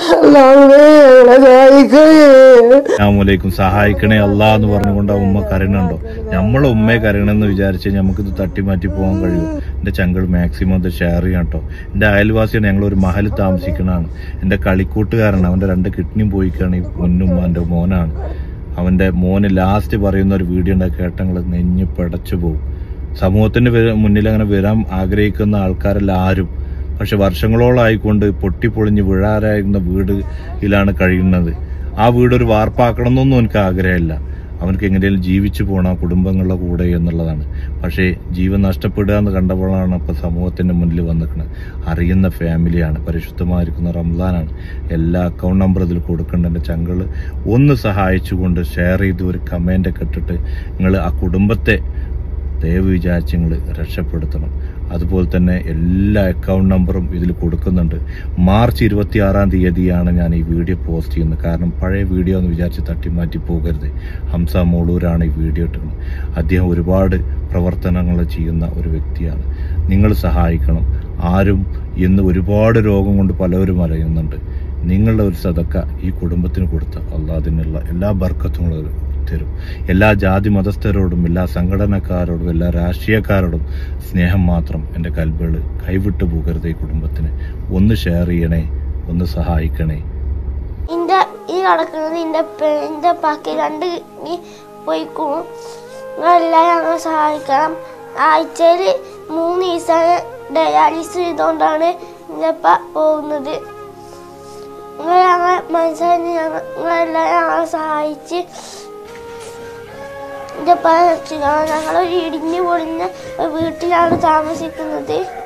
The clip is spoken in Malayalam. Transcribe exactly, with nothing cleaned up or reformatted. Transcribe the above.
അസ്സലാമുഅലൈക്കും സഹായിക്കണേ അല്ലാ എന്ന് പറഞ്ഞുകൊണ്ട് ആ ഉമ്മ കരയണുണ്ടോ? നമ്മളെ ഉമ്മയെ കരയണമെന്ന് വിചാരിച്ച് നമുക്കിത് തട്ടിമാറ്റി പോകാൻ കഴിയും. എൻ്റെ ചങ്കൾ മാക്സിമം ഇത് ഷെയർ ചെയ്യാം കേട്ടോ. എൻ്റെ അയൽവാസിയാണ്, ഞങ്ങളൊരു മഹൽ താമസിക്കണതാണ്. എൻ്റെ കളിക്കൂട്ടുകാരനാണ്. അവൻ്റെ രണ്ട് കിഡ്നിയും പോയിക്കാണ്. ഈ പൊന്നുമ്മാൻ്റെ മോനാണ്. അവൻ്റെ മോന് ലാസ്റ്റ് പറയുന്ന ഒരു വീഡിയോ ഉണ്ടാക്കി കേട്ടങ്ങൾ നെഞ്ഞ് പിടച്ചു പോകും. സമൂഹത്തിൻ്റെ മുന്നിൽ അങ്ങനെ വരാൻ ആഗ്രഹിക്കുന്ന ആൾക്കാരെല്ലാവരും പക്ഷെ വർഷങ്ങളോളായിക്കൊണ്ട് പൊട്ടിപ്പൊളിഞ്ഞ് വീഴാറായിരുന്ന വീടിലാണ് കഴിയുന്നത്. ആ വീടൊരു വാർപ്പാക്കണം എന്നൊന്നും എനിക്ക് ആഗ്രഹമില്ല. അവനക്ക് എങ്ങനെയും ജീവിച്ചു പോകണം ആ കുടുംബങ്ങളുടെ കൂടെ എന്നുള്ളതാണ്. പക്ഷേ ജീവൻ നഷ്ടപ്പെടുക എന്ന് കണ്ടപ്പോഴാണ് ഇപ്പം സമൂഹത്തിൻ്റെ മുന്നിൽ വന്നിരിക്കുന്നത്. അറിയുന്ന ഫാമിലിയാണ്, പരിശുദ്ധമായിരിക്കുന്ന റംസാനാണ്. എല്ലാ അക്കൗണ്ട് നമ്പർ ഇതിൽ കൊടുക്കേണ്ട. എൻ്റെ ചങ്കൾ ഒന്ന് സഹായിച്ചുകൊണ്ട് ഷെയർ ചെയ്ത് ഒരു കമൻ്റൊക്കെ ഇട്ടിട്ട് നിങ്ങൾ ആ കുടുംബത്തെ ദയവ് വിചാരിച്ച് നിങ്ങൾ രക്ഷപ്പെടുത്തണം. അതുപോലെ തന്നെ എല്ലാ അക്കൗണ്ട് നമ്പറും ഇതിൽ കൊടുക്കുന്നുണ്ട്. മാർച്ച് ഇരുപത്തി ആറാം തീയതിയാണ് ഞാൻ ഈ വീഡിയോ പോസ്റ്റ് ചെയ്യുന്നത്. കാരണം പഴയ വീഡിയോ എന്ന് വിചാരിച്ച് തട്ടിമാറ്റി പോകരുത്. ഹംസ മോളൂരാണ് ഈ വീഡിയോ ഇട്ടിരുന്നത്. അദ്ദേഹം ഒരുപാട് പ്രവർത്തനങ്ങൾ ചെയ്യുന്ന ഒരു വ്യക്തിയാണ്. നിങ്ങൾ സഹായിക്കണം. ആരും ഇന്ന് ഒരുപാട് രോഗം കൊണ്ട് പലവരും അറിയുന്നുണ്ട്. നിങ്ങളുടെ ഒരു സദക്ക ഈ കുടുംബത്തിന് കൊടുത്ത അല്ലാഹ് അതിനുള്ള എല്ലാ ബർക്കത്തുകളും തരും. എല്ലാ ജാതി മതസ്ഥരോടും എല്ലാ സംഘടനക്കാരോടും എല്ലാ രാഷ്ട്രീയക്കാരോടും സ്നേഹം മാത്രം. എൻ്റെ കൽബുകൾ കൈവിട്ടു പോകരുത്. ഈ കുടുംബത്തിന് ഒന്ന് ഷെയർ ചെയ്യണേ, ഒന്ന് സഹായിക്കണേ. ഇന്റെ ഈ കിടക്കുന്നത് ഇന്റെ എന്റെ പാക്കി രണ്ട് പോയിക്കും. നിങ്ങളെല്ലാം ഞങ്ങളെ സഹായിക്കണം. ആഴ്ചയിൽ മൂന്ന് ദിവസം ഡയാലിസിസ് ചെയ്തുകൊണ്ടാണ് എൻ്റെ അപ്പ പോകുന്നത്. നിങ്ങൾ ഞങ്ങളെ മനസ്സിലാക്കി നിങ്ങളെല്ലാം ഞങ്ങളെ സഹായിച്ച് എൻ്റെ അപ്പ രക്ഷിക്കണം. ഞങ്ങളൊരു ഇടിഞ്ഞു പൊളിഞ്ഞ വീട്ടിലാണ് താമസിക്കുന്നത്.